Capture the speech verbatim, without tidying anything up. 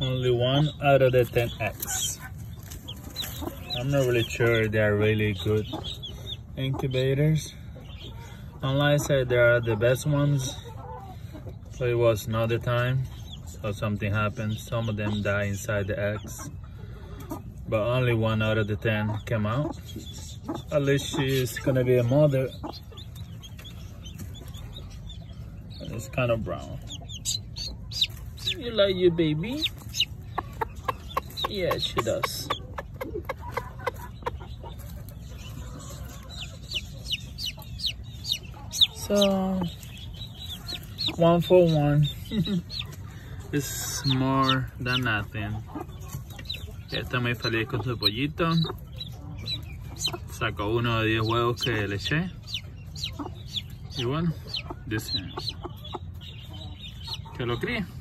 Only one out of the ten eggs. I'm not really sure they're really good incubators. Online said they are the best ones. So it was another time. So something happened. Some of them die inside the eggs. But only one out of the ten came out. At least she's gonna be a mother. And it's kind of brown. You like your baby? Yeah, she does. So, one for one. It's more than nothing. Ya está muy feliz con su pollito. Sacó uno de diez huevos que le eché. Y bueno, dice que lo críe.